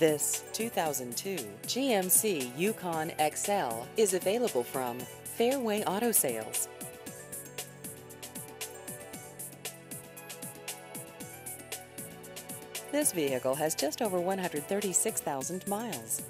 This 2002 GMC Yukon XL is available from Fairway Auto Sales. This vehicle has just over 136,000 miles.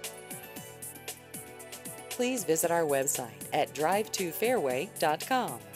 Please visit our website at drive2fairway.com.